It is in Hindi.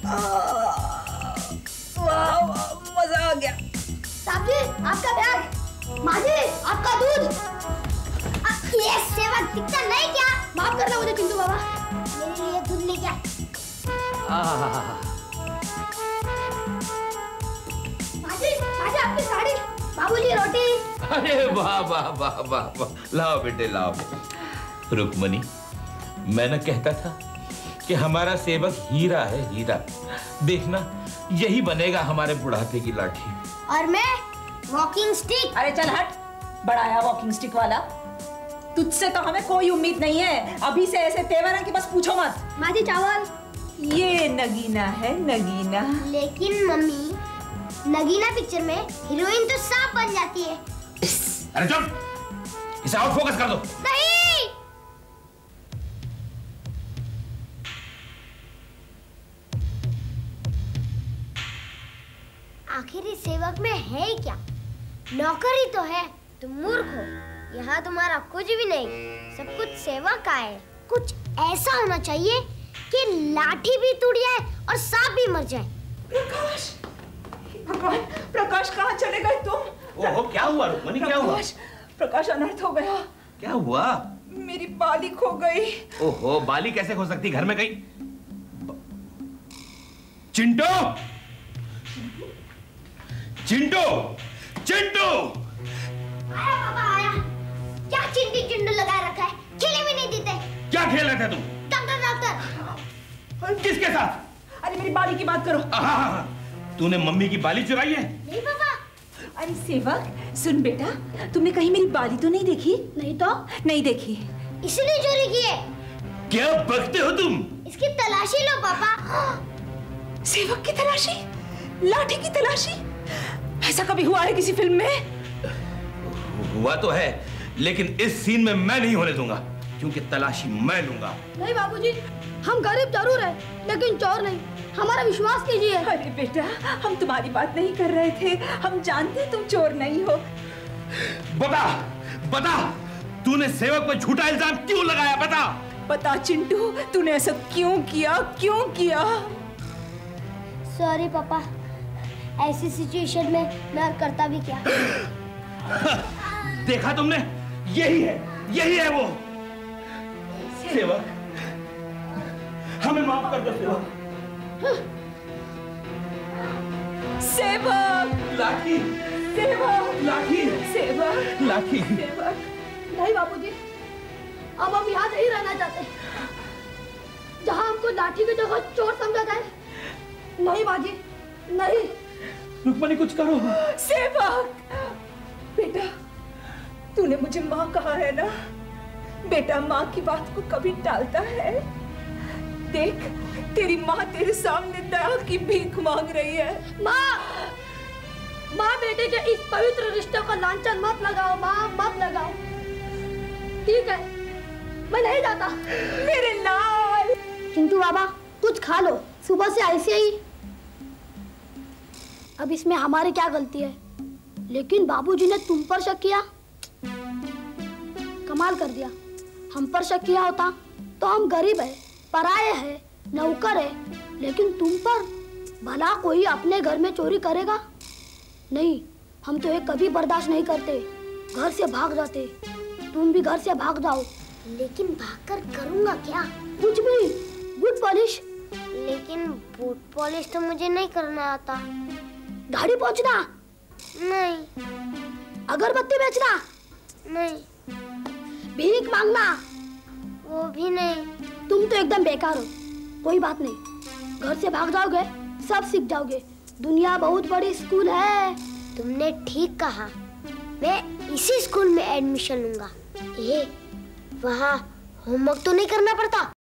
वाह मजा आ गया। साहब जी आपका बैग, माँ जी आपका दूध। ये सेवक दिखता नहीं क्या? माफ करना मुझे चिंटू बाबा, मेरे लिए दूध लेके आ। माँ जी आपकी साड़ी, बाबूजी रोटी। अरे वाह वाह वाह वाह वाह, लाओ बेटे लाओ। रुक्मणी, मैं न कहता था कि हमारा सेवक हीरा है, हीरा। देखना यही बनेगा हमारे बुढ़ापे की लाठी। और मैं वॉकिंग स्टिक। अरे चल हट, बड़ा आया वॉकिंग स्टिक वाला। तुझसे तो हमें कोई उम्मीद नहीं है। अभी से ऐसे तेवर है कि बस पूछो मत। माँ जी चावल। ये नगीना है, नगीना। लेकिन मम्मी, नगीना पिक्चर में हीरोइन तो सांप बन जाती है। अरे चुप, इसे आउट फोकस कर दो। नहीं, आखिर इस सेवक में है ही क्या? नौकर ही तो है। तुम मूर्ख हो, यहाँ तुम्हारा कुछ भी नहीं, सब कुछ सेवक का है। कुछ ऐसा होना चाहिए कि लाठी भी टूट जाए और सांप भी मर जाए। प्रकाश, भगवान, प्रकाश कहाँ चले गए तुम? ओहो, क्या हुआ रुक्मणी, क्या हुआ? प्रकाश अनर्थ हो गया। क्या हुआ? मेरी बाली खो गई। ओहो, बाली कैसे खो सकती, घर में गई? चिंटू, चिंटू, चिंटू! आया पापा आया। क्या चिंटी चिंडू लगा रखा है? खेले भी नहीं देते। क्या खेल रहे थे तुम? Doctor doctor. किसके साथ? अरे मेरी बाली की बात करो। तूने मम्मी की बाली चुराई है? नहीं पापा। अरे सेवक सुन बेटा, तुमने कहीं मेरी बाली तो नहीं देखी? नहीं तो? नहीं देखी। इसलिए चोरी की है। क्या बकते हो तुम? इसकी तलाशी लो पापा। सेवक की तलाशी? लाठी की तलाशी? ऐसा कभी हुआ है किसी फिल्म में? हुआ तो है, लेकिन इस सीन में मैं नहीं होने दूंगा, क्योंकि तलाशी मैं लूंगा। नहीं बाबूजी, हम गरीब जरूर हैं, लेकिन चोर नहीं। हमारा विश्वास कीजिए। अरे बेटा, हम तुम्हारी बात नहीं कर रहे थे। हम जानते तुम चोर नहीं हो। बता, बता, तूने सेवक पर झूठा इल्जाम क्यों लगाया? बता। बता चिंटू, तूने ऐसा क्यों किया? क्यों किया? सॉरी पापा, ऐसी सिचुएशन में मैं करता भी क्या। देखा तुमने, यही है वो सेवक। हमें माफ कर दो सेवक। सेवक, लाठी, सेवक, लाठी, सेवक, लाठी। सेवक। नहीं बाबूजी, अब हम यहाँ नहीं रहना चाहते, जहाँ हमको लाठी की जगह चोर समझा जाए। नहीं बाजी, नहीं। रुक्मणी कुछ करो। सेवक, बेटा, तूने मुझे माँ कहा है ना? बेटा माँ की बात को कभी टालता है? देख, तेरी माँ तेरे सामने दया की भीख मांग रही है। माँ बेटे के इस पवित्र रिश्ते को लांछन मत लगाओ माँ, मत लगाओ। ठीक है, मैं नहीं जाता। मेरे लाल। चिंटू बाबा, कुछ खा लो, सुबह से ऐसे ही। अब इसमें हमारी क्या गलती है? लेकिन बाबूजी ने तुम पर शक किया, कमाल कर दिया। हम पर शक किया होता तो हम गरीब है, पराये है, नौकर है, लेकिन तुम पर भला कोई अपने घर में चोरी करेगा? नहीं, हम तो ये कभी बर्दाश्त नहीं करते, घर से भाग जाते। तुम भी घर से भाग जाओ। लेकिन भागकर करूंगा क्या? कुछ भी, बूट पॉलिश। लेकिन बूट पॉलिश तो मुझे नहीं करना आता। गाड़ी पोंछना? नहीं। अगरबत्ती बेचना? नहीं। भीख मांगना? वो भी नहीं। तुम तो एकदम बेकार हो। कोई बात नहीं, घर से भाग जाओगे, सब सीख जाओगे। दुनिया बहुत बड़ी स्कूल है। तुमने ठीक कहा, मैं इसी स्कूल में एडमिशन लूंगा। वहाँ होमवर्क तो नहीं करना पड़ता।